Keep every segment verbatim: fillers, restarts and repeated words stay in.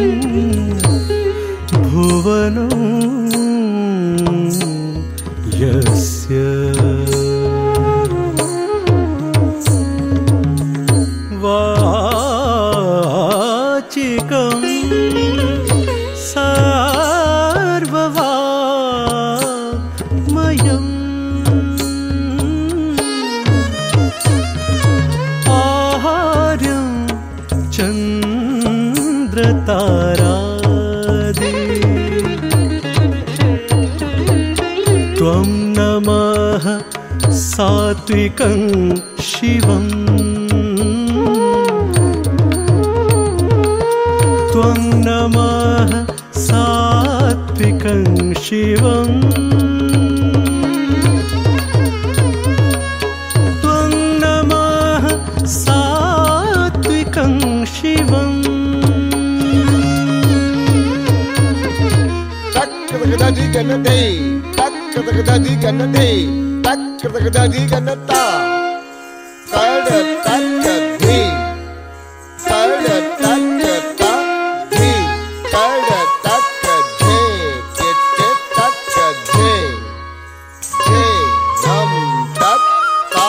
भुवनं यस्य वाचिकं सर्ववाङ्मयम् आहार्यं चन्द्रतारादि त्वं नमः सात्विकं शिवम् त्वं नमः सात्विकं शिवम् त्वं नमः सात्विकं शिवम् Takkadagadi ganade, takkadagadi ganade, takkadagadi ganata. Kada takkadi, kada takkata, di, kada takkade, kete takkade, je nam tatta,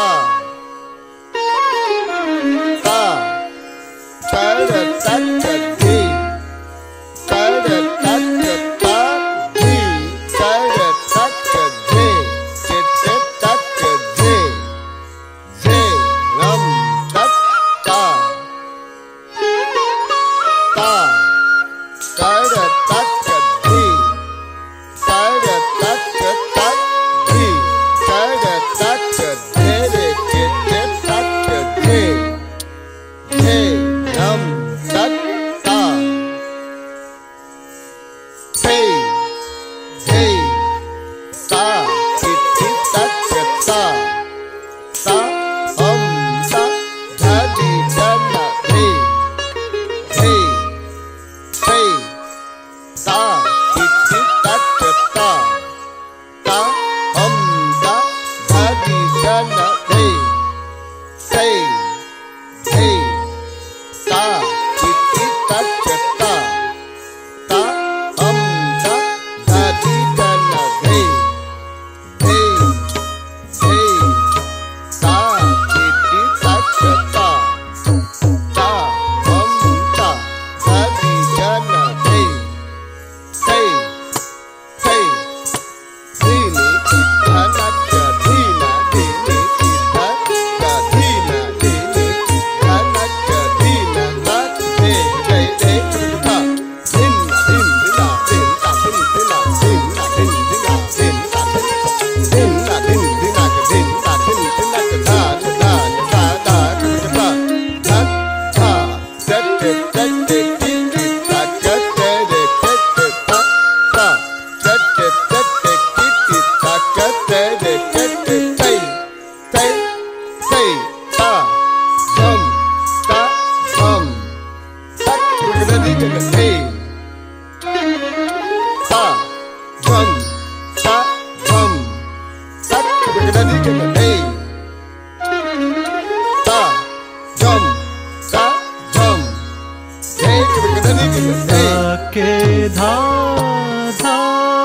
ta, kada takkadi, kada takkata. के धा धा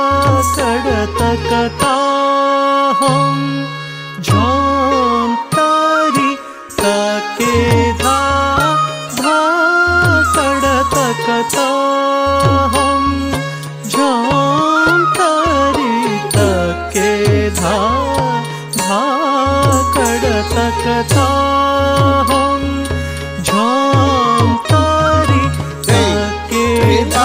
कड़तकता हम झों तारी ताके धा धा कड़तकता हम झों तारी ताके धा धा कड़तकता हम झों तारी ताके धा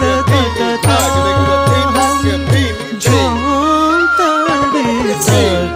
Hey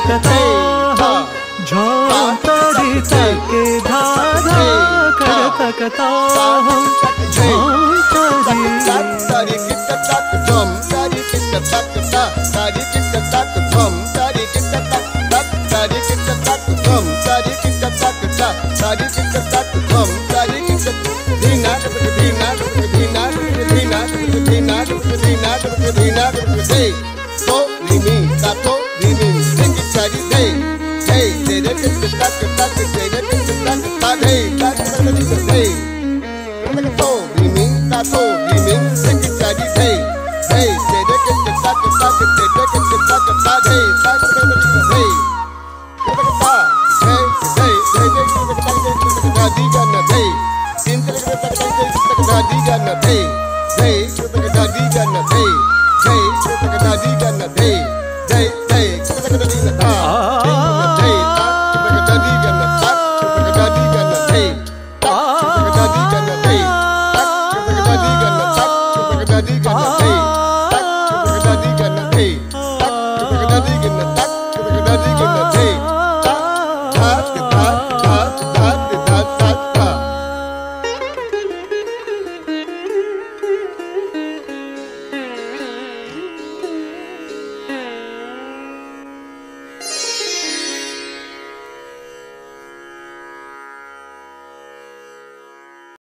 तक झों तरी तक धा धा कर तकता झों तरी तारी किट तक झम तारी किट तक ता तारी किट तक झम तारी किट तक तक तारी किट तक झम तारी किट तक ता तारी किट तक झम तारी किट धीना धीना धीना धीना धीना धीना धीना दे तो रीमी ता तो रीमी किट तारी दे दे दे किट तक तक